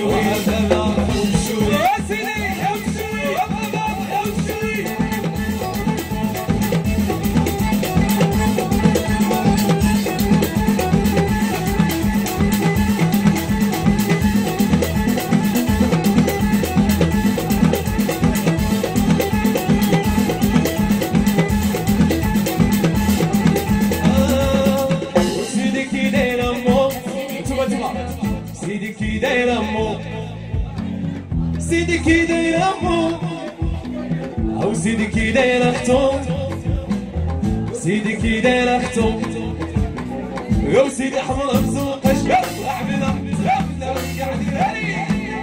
سيدي كي داير امو سيدي كي داير امو او سيدي كي داير اختو سيدي كي داير اختو يا سيدي حمر مزوق اشباب احمد يعني هاني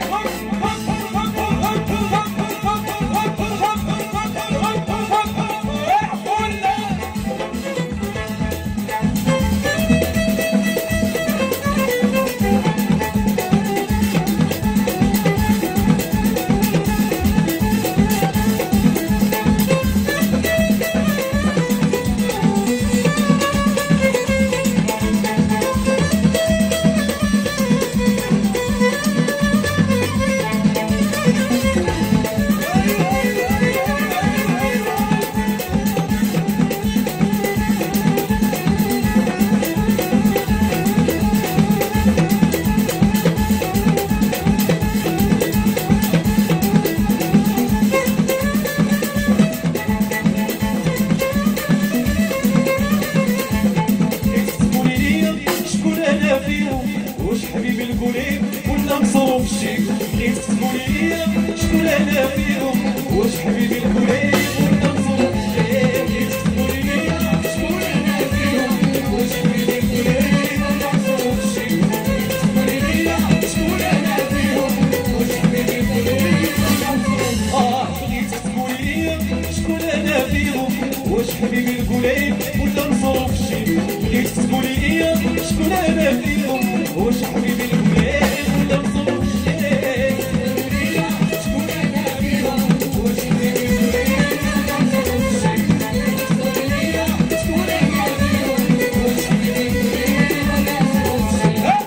واش حبيبي القولي ولا مصروف الشيك بغيت تقولي لي شكون انا فيهم واش حبيبي القولي ولا مصروف الشيك بغيت تقولي لي شكون انا فيهم واش حبيبي القولي ولا مصروف الشيك بغيت تقولي لي شكون انا فيهم واش حبيبي القولي ولا مصروف بغيت تقولي لي شكون انا فيهم واش حبيبي القولي ولا مصروف الشيك بغيت تقولي لي شكون انا فيهم واش حبيبي الولاد ولا مصروف الشيك شكون انا فيهم واش حبيبي الولاد ولا مصروف الشيك تقول لي شكون انا فيهم واش حبيبي الولاد ولا مصروف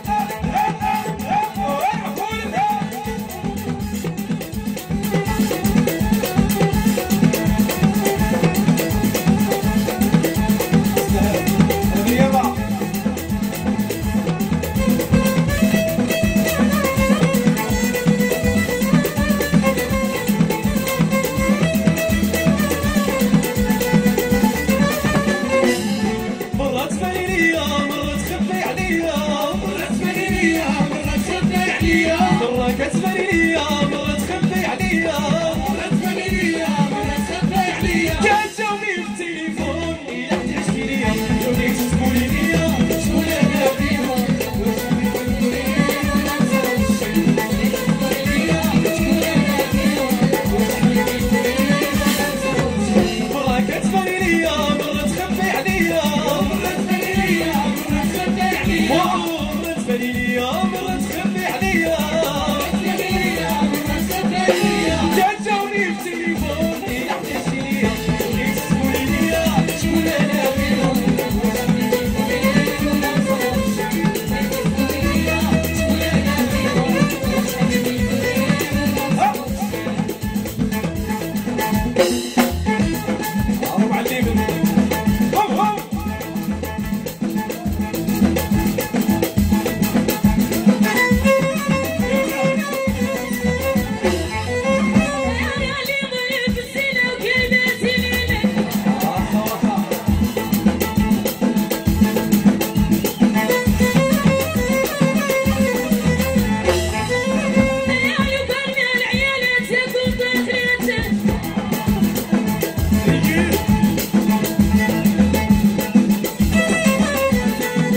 كتباني ليا مرة تخبي عليا مرة تباني ليا مرة تخبي عليا كتجاوبني في التليفون إلا حتعجبي ليا وليت تقولي ليا شكون أنا فيهم واش حبيبي القولي ولا مصروف الشيك وليت تقولي ليا شكون أنا فيهم واش حبيبي القولي ولا مصروف الشيك مرة كتباني ليا مرة تخبي عليا مرة تباني ليا مرة تخبي عليا مرة تباني ليا مرة تخبي عليا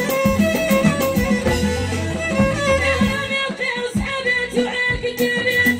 Yeah.